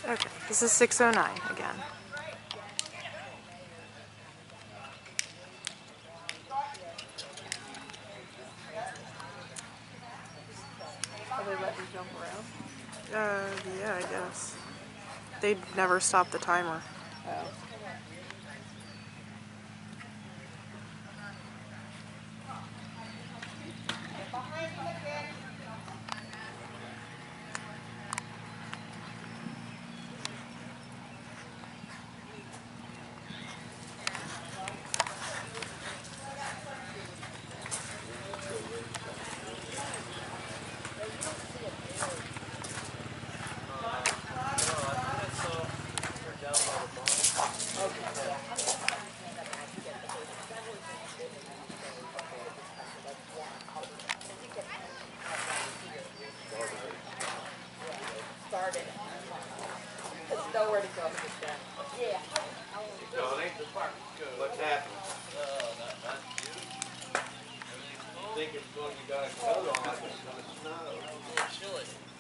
Okay, this is 609 again. Are they letting you jump around? Yeah, I guess. They'd never stop the timer. Oh. Started. There's nowhere to go. Yeah. Johnny, what's happening? You think it's going, you got a coat on like it's going to snow. Chilly.